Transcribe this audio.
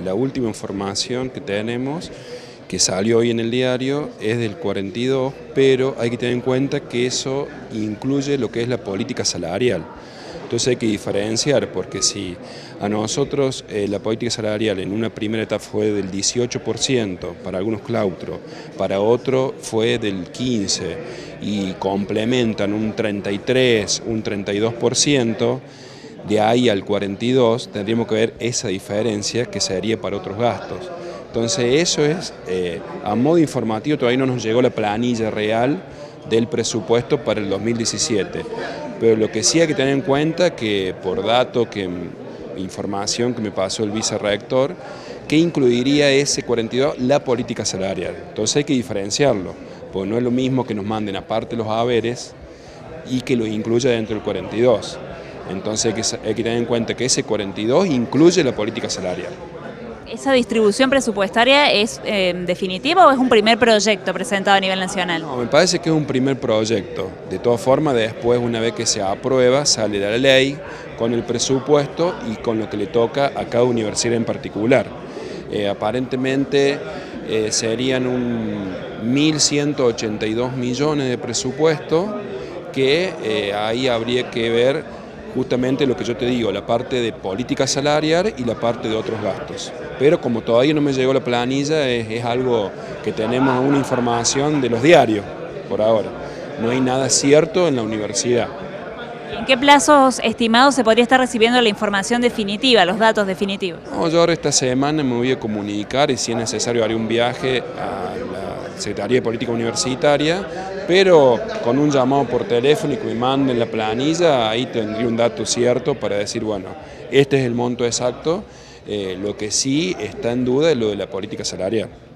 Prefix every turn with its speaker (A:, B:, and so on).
A: la última información que tenemos, que salió hoy en el diario, es del 42, pero hay que tener en cuenta que eso incluye lo que es la política salarial. Entonces hay que diferenciar, porque si a nosotros la política salarial en una primera etapa fue del 18% para algunos claustros, para otro fue del 15% y complementan un 33%, un 32%, de ahí al 42% tendríamos que ver esa diferencia que sería para otros gastos. Entonces eso es, a modo informativo todavía no nos llegó la planilla real del presupuesto para el 2017, pero lo que sí hay que tener en cuenta que por dato, información que me pasó el vicerrector, que incluiría ese 42 la política salarial. Entonces hay que diferenciarlo, porque no es lo mismo que nos manden aparte los haberes y que lo incluya dentro del 42. Entonces hay que tener en cuenta que ese 42 incluye la política salarial.
B: ¿Esa distribución presupuestaria es definitiva o es un primer proyecto presentado a nivel nacional?
A: No, me parece que es un primer proyecto. De todas formas, después, una vez que se aprueba, sale la ley con el presupuesto y con lo que le toca a cada universidad en particular. Aparentemente serían 1.182 millones de presupuesto, que ahí habría que ver justamente lo que yo te digo, la parte de política salarial y la parte de otros gastos. Pero como todavía no me llegó la planilla, es algo que tenemos una información de los diarios por ahora. No hay nada cierto en la universidad.
B: ¿En qué plazos estimados se podría estar recibiendo la información definitiva, los datos definitivos?
A: No, yo ahora esta semana me voy a comunicar y si es necesario haré un viaje a la Secretaría de Política Universitaria, pero con un llamado por teléfono y que me manden la planilla, ahí tendría un dato cierto para decir, bueno, este es el monto exacto. Lo que sí está en duda es lo de la política salarial.